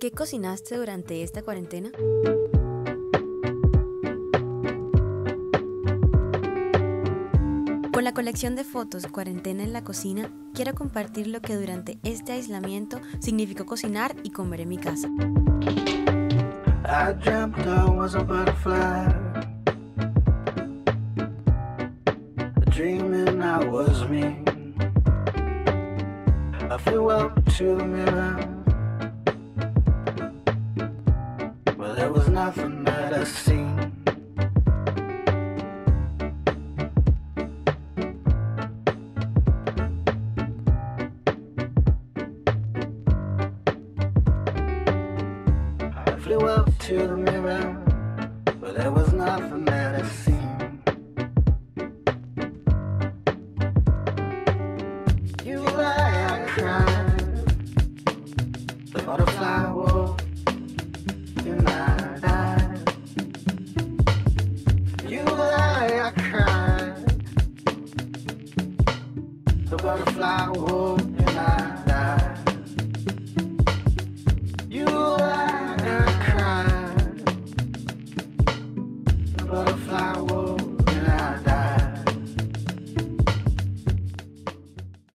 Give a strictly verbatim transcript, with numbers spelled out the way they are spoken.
¿Qué cocinaste durante esta cuarentena? Con la colección de fotos Cuarentena en la cocina, quiero compartir lo que durante este aislamiento significó cocinar y comer en mi casa. I dreamt I was a butterfly, dreaming I was me. I flew up to the mirror, but there was nothing that I seen. I flew up to the mirror, but there was nothing that I seen. You lie, I cried, the butterfly woke, and I died. You lie, I cried, the butterfly woke.